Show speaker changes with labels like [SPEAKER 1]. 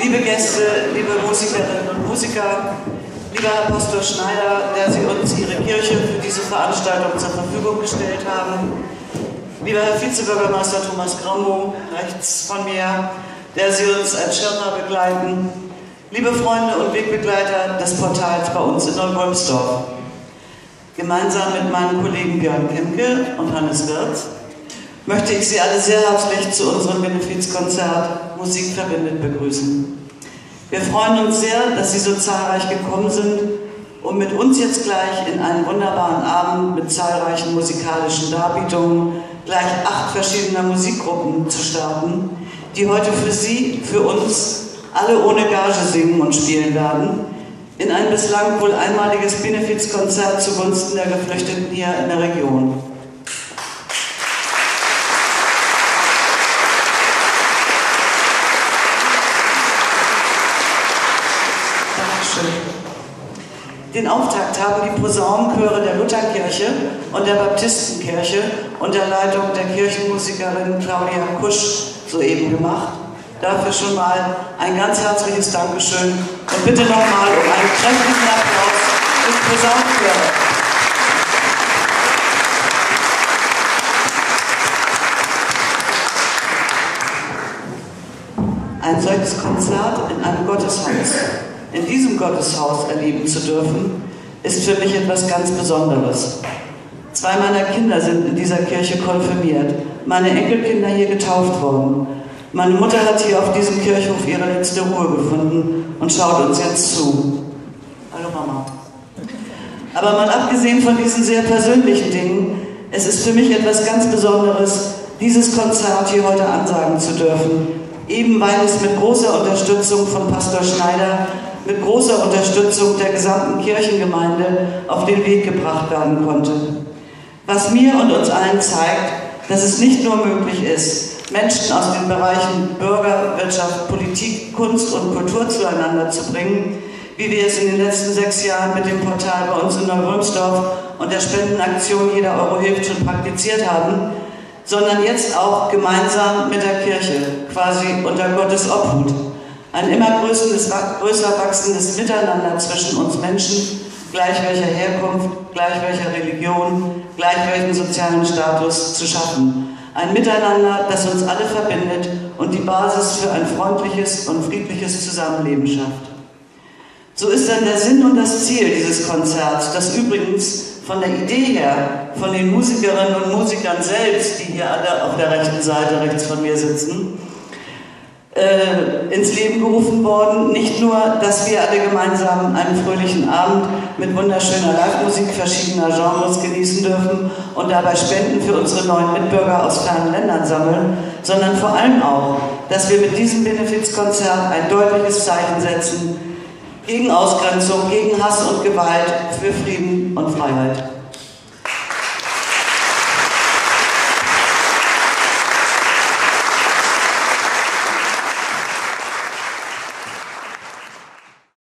[SPEAKER 1] liebe Gäste, liebe Musikerinnen und Musiker, lieber Herr Pastor Schneider, der Sie uns Ihre Kirche für diese Veranstaltung zur Verfügung gestellt haben, lieber Herr Vizebürgermeister Thomas Grambo, rechts von mir, der Sie uns als Schirmherr begleiten, liebe Freunde und Wegbegleiter des Portals bei uns in Neubräumsdorf. Gemeinsam mit meinen Kollegen Björn Kemke und Hannes Wirz möchte ich Sie alle sehr herzlich zu unserem Benefizkonzert Musik verbindet begrüßen. Wir freuen uns sehr, dass Sie so zahlreich gekommen sind, um mit uns jetzt gleich in einen wunderbaren Abend mit zahlreichen musikalischen Darbietungen gleich 8 verschiedener Musikgruppen zu starten, die heute für Sie, für uns alle ohne Gage singen und spielen werden, in ein bislang wohl einmaliges Benefizkonzert zugunsten der Geflüchteten hier in der Region. Den Auftakt haben die Posaunenchöre der Lutherkirche und der Baptistenkirche unter Leitung der Kirchenmusikerin Claudia Kusch soeben gemacht. Dafür schon mal ein ganz herzliches Dankeschön und bitte nochmal um einen kräftigen Applaus für die Posaunenchöre. Ein solches Konzert in einem Gotteshaus, in diesem Gotteshaus erleben zu dürfen, ist für mich etwas ganz Besonderes. 2 meiner Kinder sind in dieser Kirche konfirmiert, meine Enkelkinder hier getauft worden. Meine Mutter hat hier auf diesem Kirchhof ihre letzte Ruhe gefunden und schaut uns jetzt zu. Hallo Mama. Aber mal abgesehen von diesen sehr persönlichen Dingen, es ist für mich etwas ganz Besonderes, dieses Konzert hier heute ansagen zu dürfen, eben weil es mit großer Unterstützung von Pastor Schneider, mit großer Unterstützung der gesamten Kirchengemeinde auf den Weg gebracht werden konnte. Was mir und uns allen zeigt, dass es nicht nur möglich ist, Menschen aus den Bereichen Bürger, Wirtschaft, Politik, Kunst und Kultur zueinander zu bringen, wie wir es in den letzten 6 Jahren mit dem Portal bei uns in Neubräumsdorf und der Spendenaktion Jeder Euro hilft schon praktiziert haben, sondern jetzt auch gemeinsam mit der Kirche, quasi unter Gottes Obhut. Ein immer größer wachsendes Miteinander zwischen uns Menschen, gleich welcher Herkunft, gleich welcher Religion, gleich welchen sozialen Status zu schaffen. Ein Miteinander, das uns alle verbindet und die Basis für ein freundliches und friedliches Zusammenleben schafft. So ist dann der Sinn und das Ziel dieses Konzerts, das übrigens von der Idee her, von den Musikerinnen und Musikern selbst, die hier alle auf der rechten Seite rechts von mir sitzen, ins Leben gerufen worden. Nicht nur, dass wir alle gemeinsam einen fröhlichen Abend mit wunderschöner Live-Musik verschiedener Genres genießen dürfen und dabei Spenden für unsere neuen Mitbürger aus fernen Ländern sammeln, sondern vor allem auch, dass wir mit diesem Benefizkonzert ein deutliches Zeichen setzen gegen Ausgrenzung, gegen Hass und Gewalt, für Frieden und Freiheit.